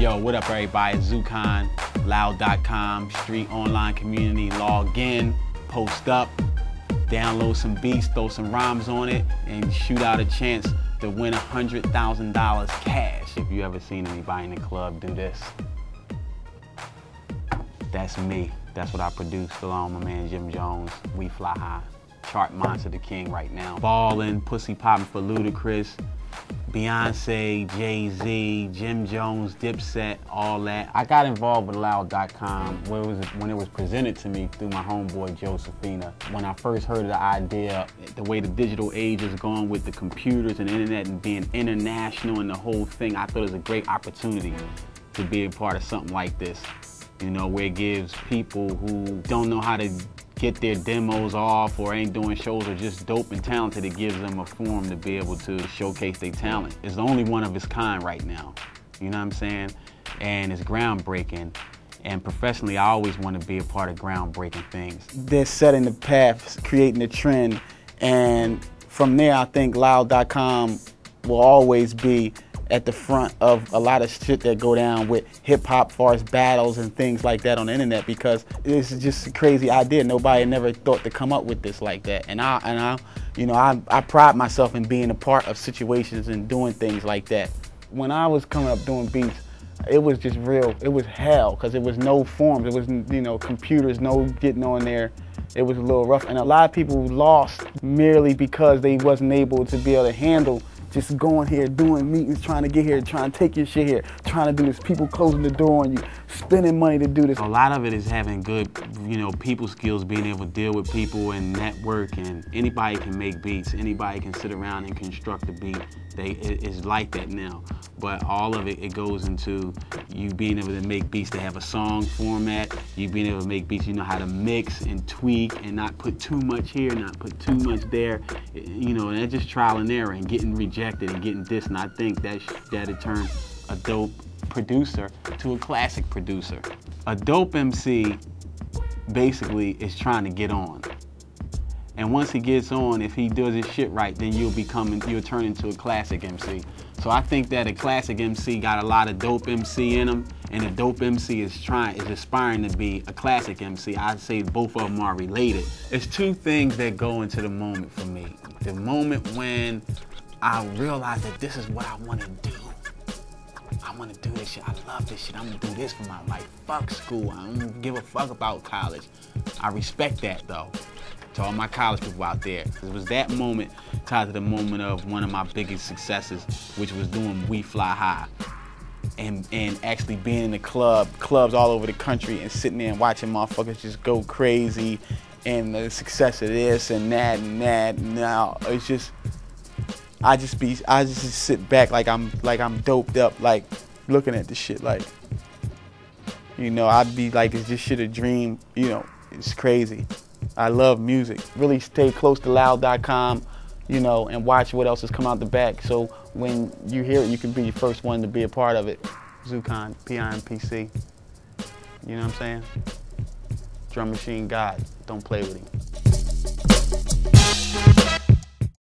Yo, what up everybody? It's Zukon, Loud.com, street online community. Log in, post up, download some beats, throw some rhymes on it, and shoot out a chance to win $100,000 cash. If you ever seen anybody in the club do this, that's me. That's what I produce along with my man Jim Jones. We Fly High. Chart monster, the king right now. Ballin', pussy poppin' for Ludacris, Beyonce, Jay-Z, Jim Jones, Dipset, all that. I got involved with Loud.com when it was presented to me through my homeboy Josephina. When I first heard of the idea, the way the digital age is going with the computers and the internet and being international and the whole thing, I thought it was a great opportunity to be a part of something like this. You know, where it gives people who don't know how to get their demos off or ain't doing shows or just dope and talented, it gives them a forum to be able to showcase their talent. It's the only one of its kind right now, you know what I'm saying? And it's groundbreaking. And professionally, I always want to be a part of groundbreaking things. They're setting the path, creating the trend, and from there I think Loud.com will always be at the front of a lot of shit that go down with hip-hop, far as battles and things like that on the internet, because it's just a crazy idea. Nobody never thought to come up with this like that. And I pride myself in being a part of situations and doing things like that. When I was coming up doing beats, it was just real. It was hell, because it was no forms. It was, you know, computers, no getting on there. It was a little rough. And a lot of people lost merely because they wasn't able to be able to handle just going here, doing meetings, trying to get here, trying to take your shit here, trying to do this, people closing the door on you, spending money to do this. A lot of it is having good, you know, people skills, being able to deal with people and network, and anybody can make beats, anybody can sit around and construct a beat. It's like that now. But all of it goes into you being able to make beats that have a song format, you being able to make beats you know how to mix and tweak and not put too much here, not put too much there, you know, and that's just trial and error and getting rejected and getting this, and I think that'd turn a dope producer to a classic producer. A dope MC basically is trying to get on. And once he gets on, if he does his shit right, then you'll turn into a classic MC. So I think that a classic MC got a lot of dope MC in him, and a dope MC is aspiring to be a classic MC. I'd say both of them are related. It's two things that go into the moment for me. The moment when I realize that this is what I want to do. I want to do this shit. I love this shit. I'm going to do this for my life. Fuck school. I don't give a fuck about college. I respect that though. To all my college people out there. It was that moment tied to the moment of one of my biggest successes, which was doing We Fly High. And actually being in the clubs all over the country and sitting there and watching motherfuckers just go crazy and the success of this and that and that. Now it's just, I just sit back like I'm doped up, like looking at the shit like, you know, I'd be like, is this shit a dream? You know, it's crazy. I love music. Really stay close to Loud.com, you know, and watch what else has come out the back. So when you hear it, you can be the first one to be a part of it. Zukon, PIMPC. You know what I'm saying? Drum Machine God. Don't play with him.